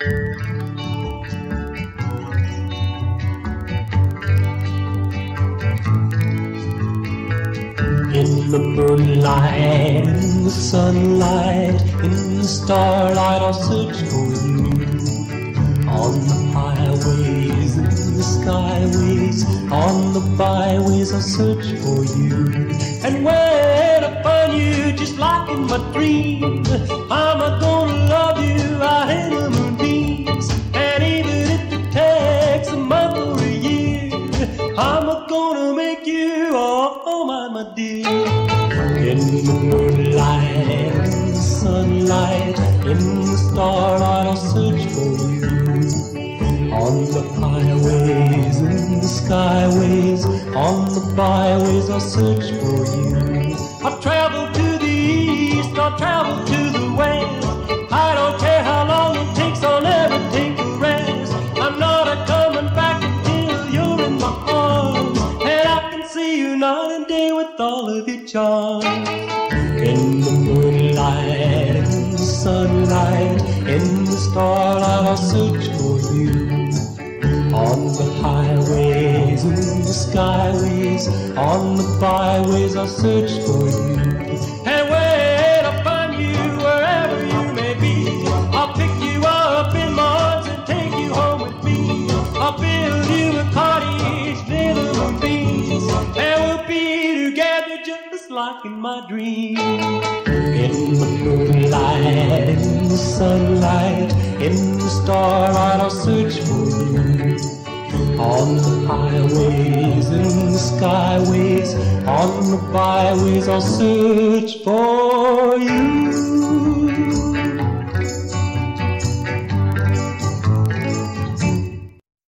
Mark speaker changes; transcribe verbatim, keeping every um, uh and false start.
Speaker 1: In the moonlight, in the sunlight, in the starlight, I'll search for you. On the highways, in the skyways, on the byways, I'll search for you. And when I find you, just like in my dreams, I'm gonna love you out in the moonbeams. And even if it takes a month or a year, I'm gonna make you all mine, my dear. In the moonlight, in the sunlight, in the starlight, I'll search for you. On the highways, in the skyways, on the byways, I'll search for you. I'll travel to the east, I'll travel to the west. I don't care how long it takes, I'll never take a rest. I'm not a coming back until you're in my arms, and I can see you night and day with all of your charms. In the moonlight, in the sunlight, in the starlight, I'll search for you. On the highways, in the skyways, on the byways, I'll search for you. And when I find you, wherever you may be, I'll pick you up in my arms and take you home with me. I'll build you a cottage near the moonbeams, and we'll be together just like in my dreams. In the moonlight, in the sunlight, in the starlight, I'll search for you. On the highways, in the skyways, on the byways, I'll search for you.